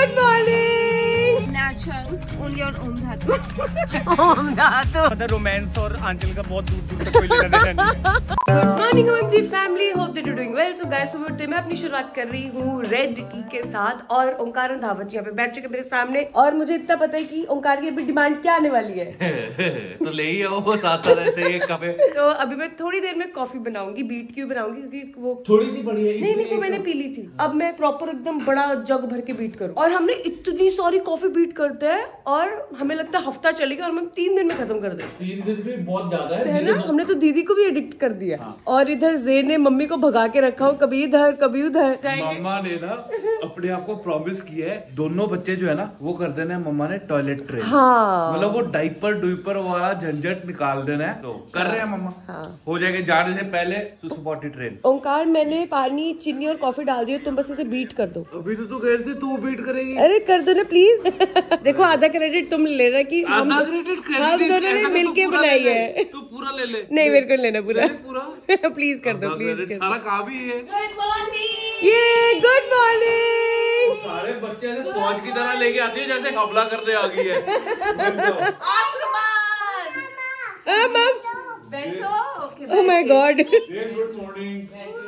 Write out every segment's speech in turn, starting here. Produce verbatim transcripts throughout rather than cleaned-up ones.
Good morning. Naturals, only on Om Dhatu. Om Dhatu. मतलब romance और आंचल का बहुत दूर दूर तक कोई लेना देना नहीं है। Good morning Om ji family, hope that you doing well. So guys, सुबह उठते मैं अपनी शुरुआत कर रही हूँ रेड टी के साथ और ओंकार धावत जी यहाँ पे बैठ चुके मेरे सामने और मुझे इतना पता है कि ओंकार की अभी डिमांड क्या आने वाली है। तो ले ही आओ वो साथ साथ ऐसे एक कप है। तो अभी मैं थोड़ी देर में कॉफी बनाऊंगी, बीट क्यों बनाऊंगी क्योंकि वो थोड़ी सी पड़ी है। नहीं नहीं वो मैंने पी ली थी। अब मैं प्रॉपर एकदम बड़ा जग भर के बीट करूँ और हमने इतनी सारी कॉफी बीट करते हैं और हमें लगता है हफ्ता चलेगा और हम तीन दिन में खत्म कर दें। तीन दिन भी बहुत ज्यादा है, है ना। हमने तो दीदी को भी एडिक्ट कर दिया। हाँ। और इधर जे ने मम्मी को भगा के रखा हो, कभी इधर कभी उधर। मम्मा ने ना अपने आप को प्रॉमिस किया है, दोनों बच्चे जो है ना वो कर देना है मम्मा ने टॉयलेट ट्रेन। हाँ। मतलब वो डाइपर डुइपर वाला झंझट निकाल देना है, तो कर रहे हैं मम्मा। हाँ। हो जाएगा जाने से पहले सुसुपोटी ट्रेन। ओंकार, मैंने पानी चीनी और कॉफी डाल दी, तुम बस इसे बीट कर दो। अभी तो तू कह रही थी तू बीट करेगी। अरे कर दो ना प्लीज। देखो आधा क्रेडिट तुम ले रहा कि हम आधा क्रेडिट हम दोनों ने मिलके बनाई है। तू पूरा ले ले। नहीं मेरे को लेना पूरा पूरा प्लीज कर दो प्लीज। सारा काम ही है। Good morning. ये गुड मॉर्निंग। सारे बच्चे ऐसे फौज की तरह लेके आती है जैसे हमला करने आ गई है। आक्रमण। मम बैठो। Okay. Oh my god. Good morning.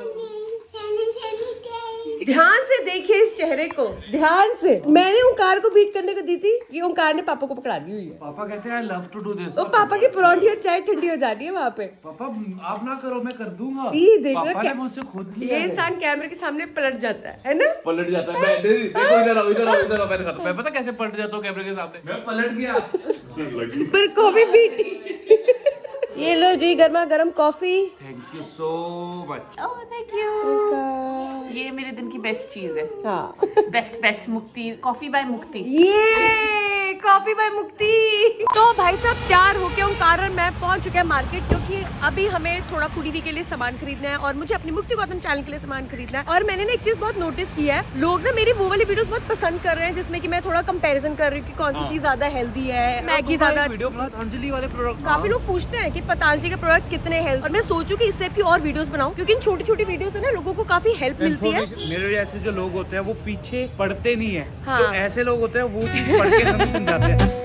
ध्यान से देखिए इस चेहरे को, ध्यान से। मैंने ओंकार को बीट करने को दी थी, ये ओंकार ने पापा को पकड़ा दी हुई है। पापा कहते हैं I love to do this. तो पापा की परौंठी और चाय ठंडी हो जाती है वहाँ पे। पापा आप ना करो, मैं कर दूंगा। ये देखो पापा क्या- ने मुझसे खुद लिया ये है। इंसान कैमरे के सामने पलट जाता है, है ना। पलट जाता है। मैं नहीं, देखो इधर आओ इधर आओ इधर आओ। मैंने कहा मैं पता कैसे पलट जाता हूँ कैमरे के सामने, मैं पलट गया। पर कॉफी बीट। ये लो जी गर्मा गर्म coffee. Thank you so much. Oh, thank you. ये मेरे दिन की बेस्ट चीज है। हाँ। Best best Mukti, coffee by Mukti. ये कॉफी बाय मुक्ति। तो भाई साहब तैयार होके ओंकार और मैं पहुंच चुके हैं मार्केट, क्योंकि अभी हमें थोड़ा फूडी वी के लिए सामान खरीदना है और मुझे अपनी मुक्ति गौतम चैनल के लिए सामान खरीदना है। और मैंने ना एक चीज बहुत नोटिस की है, लोग ना मेरी वो वाली वीडियोस बहुत पसंद कर रहे हैं जिसमें कि मैं थोड़ा कंपैरिजन कर रही हूँ कि कौन सी चीज ज्यादा हेल्दी है, मैगी ज्यादा। वीडियो पतंजलि वाले प्रोडक्ट काफी लोग पूछते हैं कि पतंजलि के प्रोडक्ट्स कितने हेल्थ, और मैं सोचूं कि इस टाइप की और वीडियोस बनाऊं क्योंकि इन छोटी छोटी वीडियोस से ना लोगों को काफी हेल्प मिलती है। मेरे जैसे जो लोग होते हैं वो पीछे पढ़ते नहीं है। हाँ। तो ऐसे लोग होते हैं वो चीज पढ़ के हमें समझाते हैं।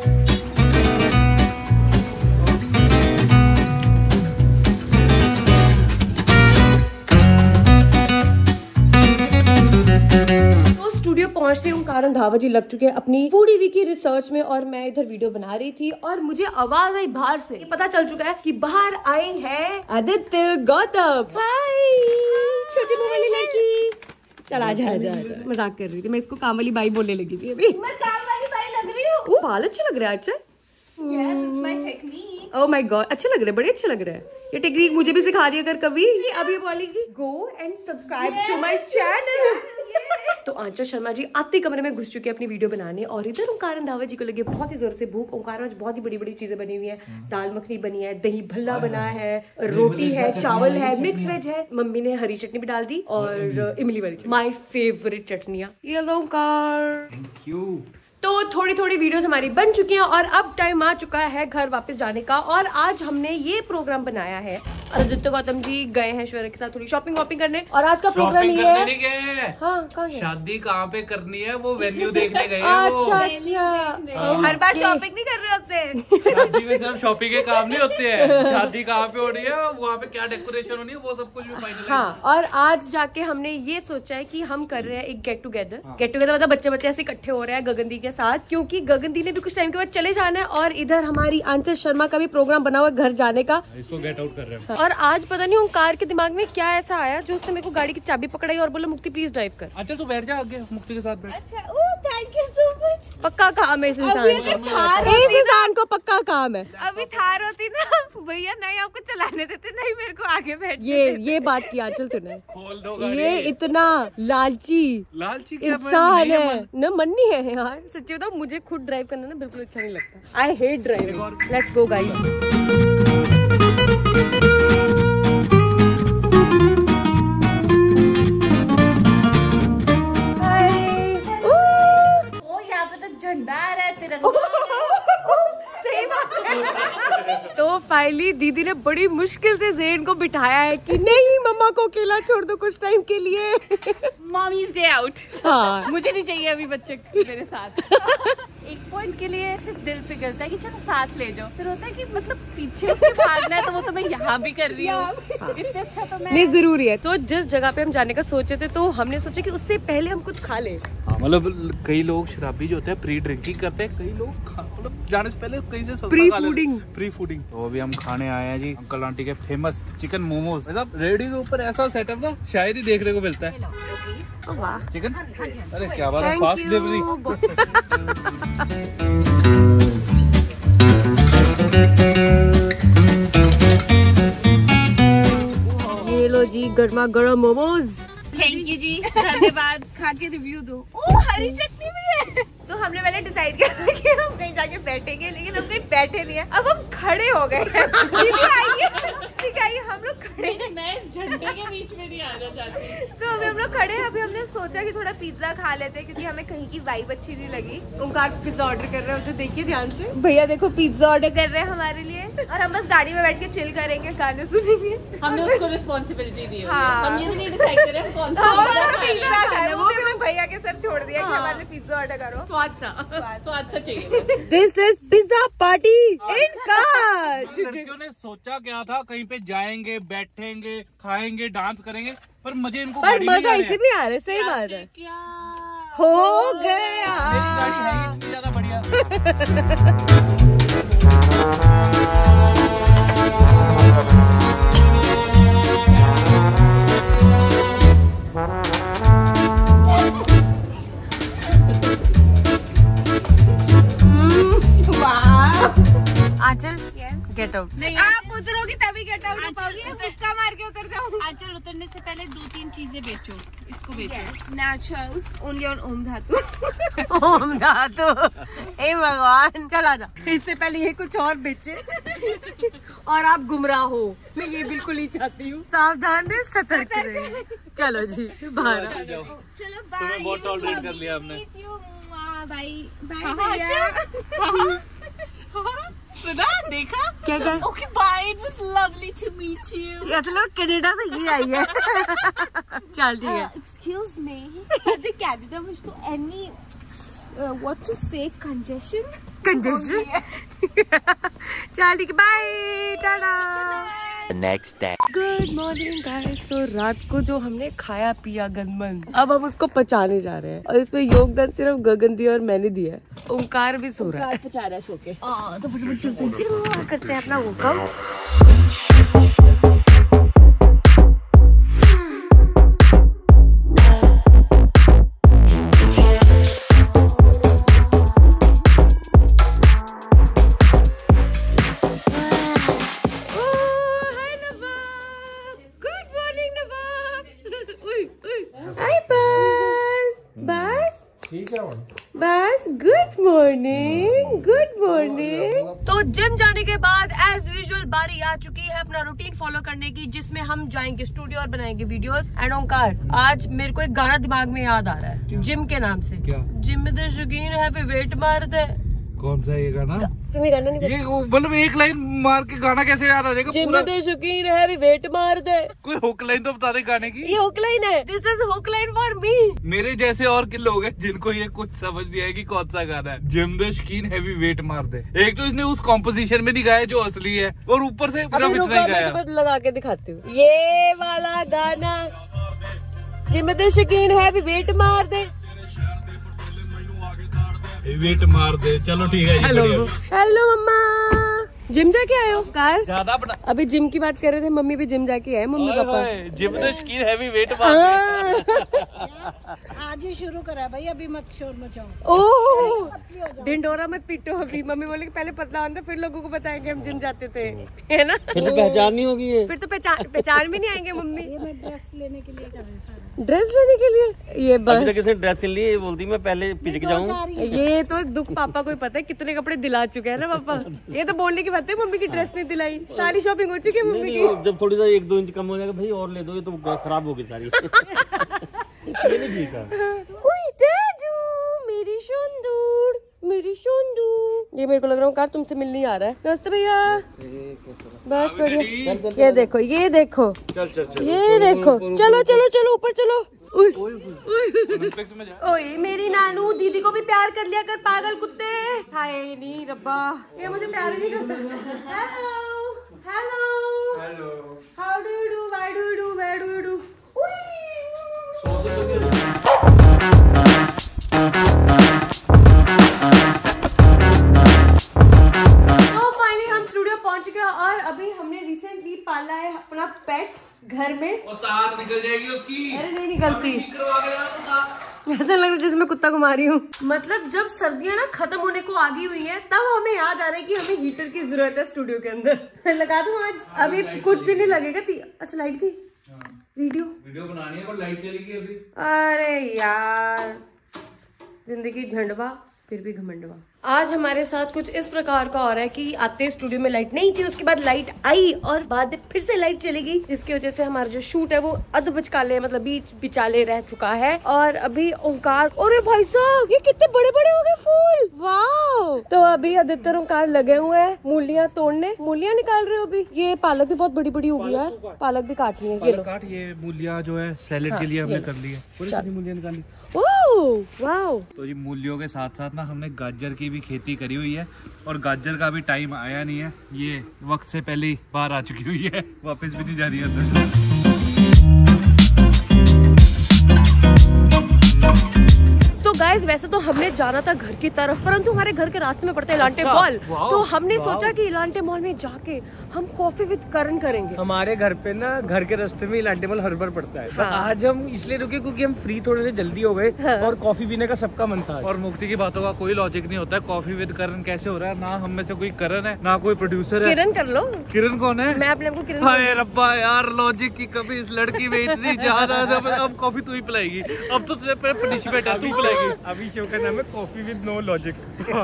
स्टूडियो पहुंचते ओंकार धावा जी लग चुके हैं अपनी फूडी वी की रिसर्च में और मैं इधर वीडियो बना रही थी और मुझे आवाज आई बाहर से। ये पता चल चुका है कि बाहर आई है आदित्य गौतम। हाय छोटी मुंह वाली लड़की। चल आजा आजा आजा। मजाक कर रही थी मैं, इसको काम वाली बाई बोलने लगी थी अभी। मैं काम वाली बाई लग रही हूँ। वो बाल अच्छे लग रहे हैं। अच्छा Yes, it's my technique. Oh my god, अच्छे लग रहे हैं, बड़े अच्छे लग रहे हैं। ये टेक्निक मुझे भी सिखा दिया कर कभी। ये अभी बोलेगी go and subscribe to my channel. तो आंचल शर्मा जी आते कमरे में घुस चुके हैं अपनी वीडियो बनाने और इधर ओंकार धावा जी को लगे बहुत ही जोर से भूख। ओंकार आज बहुत ही बड़ी बड़ी चीजें बनी हुई है, दाल मखनी बनी है, दही भल्ला बना है, रोटी है, चावल है, मिक्स वेज है, मम्मी ने हरी चटनी भी डाल दी और इमली वाली चटनी, माय फेवरेट चटनियाँ। ये लो ओंकार। Thank you. तो थोड़ी थोड़ी वीडियोस हमारी बन चुकी हैं और अब टाइम आ चुका है घर वापस जाने का। और आज हमने ये प्रोग्राम बनाया है, आदित्य गौतम जी गए हैं श्वेरा के साथ थोड़ी शॉपिंग वॉपिंग करने और आज का प्रोग्राम ये है। नहीं गए। हाँ कहाँ गए? शादी कहाँ पे करनी है वो वेन्यू देखने गए। अच्छा अच्छा। हर बार शॉपिंग नहीं कर रहे होते। शादी में सिर्फ शॉपिंग के काम नहीं होते हैं, शादी कहाँ पे हो रही है, वहाँ पे क्या डेकोरेशन होनी है, वो सब कुछ भी फाइनल। हाँ, और आज जाके हमने ये सोचा है कि हम कर रहे हैं एक गेट टुगेदर। गेट टुगेदर मतलब बच्चे बच्चे ऐसे इकट्ठे हो रहे हैं गगनदी के साथ, क्योंकि गगनदी ने भी कुछ टाइम के बाद चले जाना है और इधर हमारी आंचल शर्मा का भी प्रोग्राम बना हुआ है घर जाने का। इसको गेट आउट कर रहे हैं। और आज पता नहीं ओंकार के दिमाग में क्या ऐसा आया जो उसने मेरे को गाड़ी की चाबी पकड़ाई और बोला मुक्ति प्लीज ड्राइव कर। अच्छा तू बैठ जा आगे, मुक्ति के साथ बैठ। अच्छा, oh thank you so much. पक्का काम है इस इंसान अभी अगर थार को, इस इंसान को पक्का काम है। अभी थार होती ना भैया, नहीं आपको चलाने देते, नहीं मेरे को आगे बैठ। ये ये बात की आंचल तूने, खोल दो ये इतना लालची लालची इंसान है ना। मन नहीं है यार, सच्ची बताओ मुझे खुद ड्राइव करना ना बिल्कुल अच्छा नहीं लगता। I hate driving. Let's go guys. Oh यहाँ पे तो झंडा आ रहा है तिरंगा। सही बात है। तो फाइनली दीदी ने बड़ी मुश्किल से ज़ेन को बिठाया है कि नहीं मम्मा को अकेला छोड़ दो कुछ टाइम के लिए। Mommies day out. हाँ मुझे नहीं चाहिए अभी बच्चे मेरे साथ। एक पॉइंट के लिए सिर्फ दिल पिघलता है कि चलो साथ ले जाओ, फिर होता है कि मतलब पीछे उससे भागना है तो वो तो मैं यहाँ भी कर रही हूँ, इससे अच्छा तो मैं नहीं जरूरी है। तो जिस जगह पे हम जाने का सोचे थे तो हमने सोचा कि उससे पहले हम कुछ खा ले। हाँ, मतलब कई लोग शराबी जो होते हैं प्री ड्रिंकिंग करते हैं, कई लोग खा- मतलब जाने से पहले कहीं से प्री फूडिंग प्री फूडिंग तो अभी हम खाने आए हैं जी अंकल आंटी के फेमस चिकन मोमोज। मतलब रेडी के ऊपर ऐसा सेटअप ना शायद ही देखने को मिलता है। वाह चिकन, अरे क्या बात है, फास्ट डिलीवरी। ये लो जी गर्मा गर्म मोमोज। थैंक यू जी, धन्यवाद। खा के रिव्यू दो। ओ हरी चटनी भी है। तो हमने पहले डिसाइड किया था कि हम कहीं जाके बैठेंगे, लेकिन हम कहीं बैठे नहीं है, अब हम खड़े हो गए हैं। दीदी आइए, ठीक है, हम लोग खड़े हैं। मैं झंडे के बीच में नहीं आना चाहती। तो अभी हम लोग खड़े हैं। अभी हमने सोचा कि थोड़ा पिज्जा खा लेते हैं क्योंकि हमें कहीं की वाइब अच्छी नहीं लगी। ओंकार पिज्जा ऑर्डर कर रहे हो तो देखिए ध्यान से। भैया देखो पिज्जा ऑर्डर कर रहे हैं हमारे लिए, और हम बस गाड़ी में बैठ के चिल करेंगे, गाने सुनेंगे। हमने उसको रिस्पॉन्सिबिलिटी दी है। हाँ। हम ये भी नहीं डिसाइड कर रहे हैं कौन सा हाँ, order पिज्जा खाना है। खाना है, वो भी हमने भैया के सर छोड़ दिया कि हमारे लिए पिज्जा ऑर्डर करो। स्वाद सा स्वाद सा चाहिए बस। This is pizza party in car. लड़कियों ने सोचा क्या था, कहीं पे जाएंगे, बैठेंगे, खाएंगे, डांस करेंगे, पर मजे इनको पर गाड़ी में मजा आ रहे इसे हैं। भी आ रहा है, सही बात है। क्या हो गया। मेरी गाड़ी है ही इतनी ज्यादा बढ़िया। Aanchal get out. नहीं, आप उतरोगी तभी गेट आउट हो पाओगी, मुक्का मार के उतर जाओ। आंचल उतरने से पहले दो तीन चीजें बेचो, इसको बेचो। Yes, naturals only on ओम धातु। ओम धातु, हे भगवान, चल आजा। इससे पहले ये कुछ और बेचे और आप गुमराह हो, मैं ये बिल्कुल नहीं चाहती हूँ। सावधान रहे, सतर्क रहे। चलो जी बाहर। चलो बाय। तुम्हें बहुत टॉलरेट कर लिया हमने। बाय बाय भैया। सुना, देखा क्या क्या? Okay bye, it was lovely to meet you. ये तो लोग कनाडा से ही आई है। चल ठीक है। Excuse me, the Canada was to any uh, what to say congestion? Congestion. चल ठीक है, bye, tata. Next day. Good morning guys. तो रात को जो हमने खाया पिया गंदमंद, अब हम उसको पचाने जा रहे हैं और इसमें योगदान सिर्फ गगन दी और मैंने दिया है। ओंकार भी सो रहा है। पचा रहा है सो के। हाँ, तो फटाफट चलते हैं, करते हैं अपना वर्कआउट। बस गुड मॉर्निंग, गुड मॉर्निंग। तो जिम जाने के बाद एज यूजुअल बारी आ चुकी है अपना रूटीन फॉलो करने की, जिसमें हम जाएंगे स्टूडियो और बनाएंगे वीडियोस। एंड ओंकार, आज मेरे को एक गाना दिमाग में याद आ रहा है जिम के नाम से। क्या? जिम में तो शौकीन है फिर वेट मारते है। कौन सा ये गाना? तुम्हें गाना नहीं ये मतलब एक लाइन मार के गाना कैसे याद आ जाएगा? जिम पूरा में तो शौकीन है भी वेट मार दे। कोई हुक लाइन तो बता दे गाने की। ये हुक लाइन है, this is hook line for me. मेरे जैसे और किन लोग हैं जिनको ये कुछ समझ नहीं आएगी कौन सा गाना है। जिम द शकीन हैवी वेट मार दे। एक तो इसने उस कॉम्पोजिशन में नहीं गाया जो असली है, और ऊपर से पूरा अभी इतना रुको, ही मैं गाया। तुम्हें लगा के दिखाती हूँ ये वाला गाना। जिम में तो शौकीन है भी वेट मार दे। वेट मार दे, चलो ठीक है। हेलो हेलो मम्मा, जिम जाके आए हो? कार ज्यादा बड़ा अभी जिम की बात कर रहे थे, मम्मी भी जिम जाके आए, मम्मी पापा। जिम द शकीन हैवी वेट मार दे। आज ही शुरू करा भाई, अभी मत शोर मचाओ। ओह ढिंडोरा मत पीटो अभी। मम्मी बोले कि पहले पतला होना फिर लोगों को बताएंगे हम जिम जाते थे, है ना? फिर तो पहचान नहीं होगी ये। फिर तो पहचान पहचान भी नहीं आएंगे मम्मी। ये मैं ड्रेस लेने के लिए कर रही सारा। ड्रेस लेने के लिए ये अभी बस तक किसी ड्रेस सिल ली, ये बोलती मैं पहले पिचक जाऊँ। ये तो दुख पापा को ही पता है, कितने कपड़े दिला चुके हैं ना पापा। ये तो बोलने की बात है, मम्मी की ड्रेस नहीं दिलाई, सारी शॉपिंग हो चुकी है मम्मी की। जब थोड़ी सा एक दो इंच कम हो जाएगा भाई और ले दो, ये तो खराब होगी सारी। ये नहीं ठीक है। ओए तेजू, मेरी सुंदर, मेरी सुंदर। ये मेरे को लग रहा है कार तुमसे मिल नहीं आ रहा है। नमस्ते भैया। बस बढ़िया। ये देखो ये देखो चल चल चल ये देखो, चलो चलो चलो ऊपर चलो। ओए मेरी नानू दीदी को भी प्यार कर लिया कर, पागल कुत्ते। हाय नहीं रब्बा, ये मुझे प्यार नहीं करता। Hello hello hello, how do you do, why do you do, where do you do. पहुंच गया और अभी हमने रिसेंटली पाला है अपना पेट घर में। और तार निकल जाएगी उसकी। अरे नहीं निकलती, ऐसा लग रहा है जैसे मैं कुत्ता घुमा रही हूँ। मतलब जब सर्दियाँ ना खत्म होने को आ गई हुई है तब हमें याद आ रहा है कि हमें हीटर की जरूरत है स्टूडियो के अंदर। लगा दूं आज, अभी कुछ दिन ही लगेगा। अच्छा लाइट गई, वीडियो वीडियो बनानी है और लाइट चलेगी अभी। अरे यार जिंदगी झंडवा फिर भी घमंडवा। आज हमारे साथ कुछ इस प्रकार का हो रहा है कि आते स्टूडियो में लाइट नहीं थी, उसके बाद लाइट आई और बाद में फिर से लाइट चली गई, जिसकी वजह से हमारा जो शूट है वो अध बचकाले मतलब बीच बिचाले रह चुका है। और अभी ओंकार, अरे भाई साहब ये कितने बड़े बड़े हो गए फूल, वाह। तो अभी आदित्य और ओंकार लगे हुए हैं मूलियाँ तोड़ने, मूलियाँ निकाल रहे हो अभी। ये पालक भी बहुत बड़ी बड़ी होगी यार, पालक भी काटनी है। ये लो काट, ये मूलियाँ जो है सैलेड के लिए हमने कर ली है, पूरी मूलियाँ निकाली। वाओ। तो ये मूलियों के साथ साथ ना हमने गाजर की भी खेती करी हुई है और गाजर का भी टाइम आया नहीं है, ये वक्त से पहले ही बाहर आ चुकी हुई है, वापस भी नहीं जा रही है। गाइस वैसे तो हमने जाना था घर की तरफ, परंतु हमारे घर के रास्ते में पड़ता है इलांटे मॉल। तो हमने सोचा कि इलांटे मॉल में जाके हम कॉफी विद करण करेंगे। हमारे घर पे ना घर के रास्ते में इलांटे मॉल हर बार पड़ता है। हाँ। आज हम इसलिए रुके क्योंकि हम फ्री थोड़े से जल्दी हो गए। हाँ। और कॉफी पीने का सबका मन था। और मुक्ति की बातों का कोई लॉजिक नहीं होता है। कॉफी विद करण कैसे हो रहा है? ना हम में से कोई करण है ना कोई प्रोड्यूसर है। किरण कर लो। किरण कौन है? मैं अपने को किरण। हाय रब्बा यार, लॉजिक की कभी इस लड़की में इतनी ज्यादा। अब कॉफी तू ही पिलाएगी, अब तो तुझे पनिशमेंट है, तू पिलाएगी। अभी शो का नाम है कॉफी विद नो लॉजिक।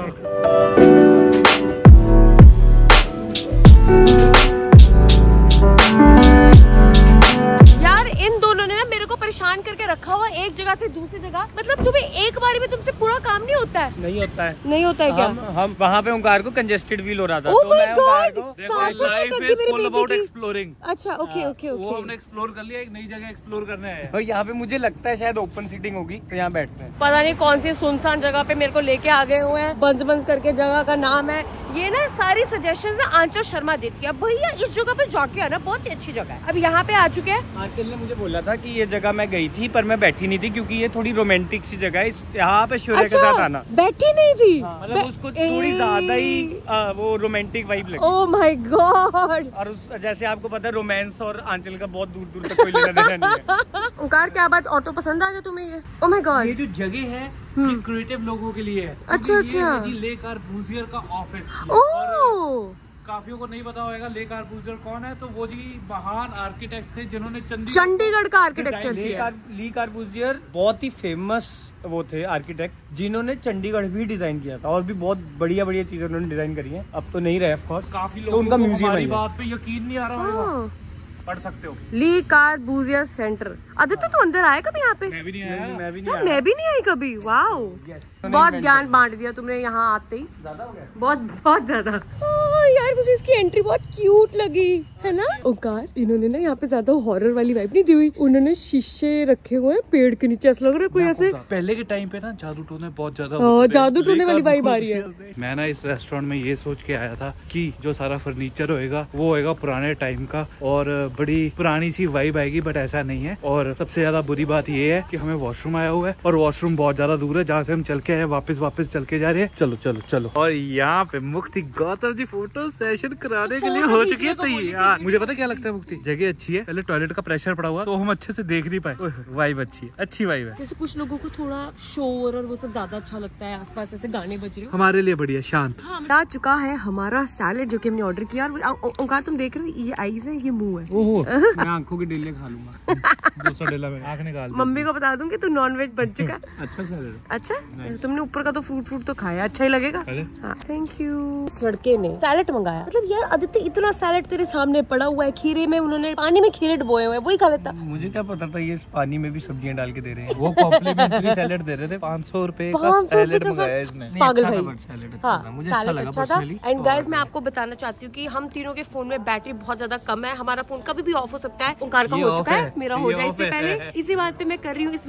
यार इन दोनों ने ना मेरे को परेशान करके रखा हुआ एक जगह से दूसरी जगह। मतलब तुम्हें एक बारी में तुमसे पूरा काम नहीं होता है? नहीं होता है। नहीं होता है क्या? हम, हम वहाँ पे ओंकार को कंजेस्टेड फील हो रहा था। oh तो मैं ओंकार को life is full about exploring. अच्छा ओके ओके ओके। वो हमने एक्सप्लोर कर लिया, एक नई जगह एक्सप्लोर करने आए। और यहाँ पे मुझे लगता है शायद ओपन सीटिंग होगी तो यहाँ बैठते हैं। पता नहीं कौन सी सुनसान जगह पे मेरे को लेके आ गए हुए हैं। बंज बंज करके जगह का नाम है। ये ना सारी सजेशन ना आंचल शर्मा देती है। भैया इस जगह पे जाके आना, बहुत ही अच्छी जगह है। अब यहाँ पे आ चुके हैं। आंचल ने मुझे बोला था कि ये जगह मैं गई थी पर मैं बैठी नहीं थी क्योंकि ये थोड़ी रोमांटिक सी जगह है। यहाँ पे शौर्य अच्छा, के साथ आना। बैठी नहीं थी। हाँ, मतलब उसको थोड़ी ज्यादा ही आ, वो रोमांटिक वाइब लगी। Oh my god. और उस, जैसे आपको पता है रोमांस और आंचल का बहुत दूर दूर तक कोई लेना देना नहीं है। ओंकार क्या बात, ऑटो पसंद आ गया तुम्हें ये? Oh my god. ये जो जगह है ये क्रिएटिव लोगों के लिए है। अच्छा अच्छा। ले कार्बूजियर का ऑफिस। ओह काफियों को नहीं पता होगा ले कार्बूजियर कौन है, तो वो जी महान आर्किटेक्ट थे जिन्होंने चंडीगढ़ का आर्किटेक्चर किया। ली कार्बूजियर बहुत ही फेमस वो थे आर्किटेक्ट जिन्होंने चंडीगढ़ भी डिजाइन किया था और भी बहुत बढ़िया बढ़िया चीजें उन्होंने डिजाइन करी हैं। अब तो नहीं रहे ऑफ कोर्स। काफी तो उनका म्यूजियम हमारी बात पे यकीन नहीं आ रहा होगा, पढ़ सकते हो। ली कार्बूजियर सेंटर। आदित्य तो अंदर आए कभी यहाँ पे? मैं भी नहीं आया। मैं भी नहीं हाँ, मैं भी नहीं आई कभी। वाओ बहुत ज्ञान बांट दिया तुमने यहाँ आते ही। ज्यादा हो गया, बहुत बहुत ज्यादा। यार मुझे इसकी एंट्री बहुत क्यूट लगी है ना। ओंकार इन्होंने ना यहाँ पे ज्यादा हॉरर वाली वाइब नहीं दी हुई। उन्होंने शीशे रखे हुए हैं पेड़ के नीचे, ऐसा लग रहा है कोई ऐसे। पहले के टाइम पे ना जादू टोने बहुत ज्यादा हाँ, जादू टोने वाली वाइब आ रही है। मैं ना इस रेस्टोरेंट में ये सोच के आया था कि जो सारा फर्नीचर होएगा वो होएगा पुराने टाइम का और बड़ी पुरानी सी वाइब आएगी, बट ऐसा नहीं है। और सबसे ज्यादा बुरी बात ये है कि हमें वॉशरूम आया हुआ है और वॉशरूम बहुत ज्यादा दूर है जहाँ से हम चल के आए, वापस वापस चल के जा रहे हैं। चलो चलो चलो। और यहाँ पे मुक्ति गौतम जी फोटो सेशन कराने के लिए हो चुकी है तैयार। मुझे पता क्या लगता है मुक्ति, जगह अच्छी है, पहले टॉयलेट का प्रेशर पड़ा हुआ तो हम अच्छे से देख नहीं पाए। वाइब अच्छी है, अच्छी वाइब है। जैसे कुछ लोगों को थोड़ा शोर और वो सब ज्यादा अच्छा लगता है, आसपास ऐसे गाने बज रहे हो। हमारे लिए बढ़िया शांत। हाँ, आ चुका है हमारा सैलेड जो कि हमने ऑर्डर किया। और ओंकार तुम देख रहे हो ये आईज है, ये मुंह है। ओहो मैं आंखों की डेले खा लूंगा। दो सौ डेला में आंख निकाल। मम्मी को बता दूं कि तू नॉन वेज बन चुका। अच्छा सैलेड। अच्छा तुमने ऊपर का तो फ्रूट फ्रूट तो खाया, अच्छा ही लगेगा। हाँ थैंक यू। इस लड़के ने सैलेड मंगाया। मतलब यार आदित्य इतना सैलेड तेरे सामने खीरे पड़ा हुआ है, खीरे में उन्होंने पानी में खीरे डुबोए हुए हैं, वही खा लेता। मुझे क्या पता था ये इस पानी में भी सब्जियां डाल के दे रहे हैं। वो कॉम्प्लीमेंट्री सैलेड दे रहे थे, पाँच सौ रुपए का सैलेड मंगाया इसने। पागल अच्छा था, भाई। but salad अच्छा हाँ, था, मुझे अच्छा salad लगा अच्छा था। personally। एंड गाइस मैं आपको बताना चाहती हूँ कि हम तीनों के फोन में बैटरी बहुत ज्यादा कम है, हमारा फोन कभी भी ऑफ हो सकता है। ओंकार का ये हो off चुका है, है, मेरा हो ये जाए off इससे है। पहले। इसी बात पे मैं कर रही हूँ इस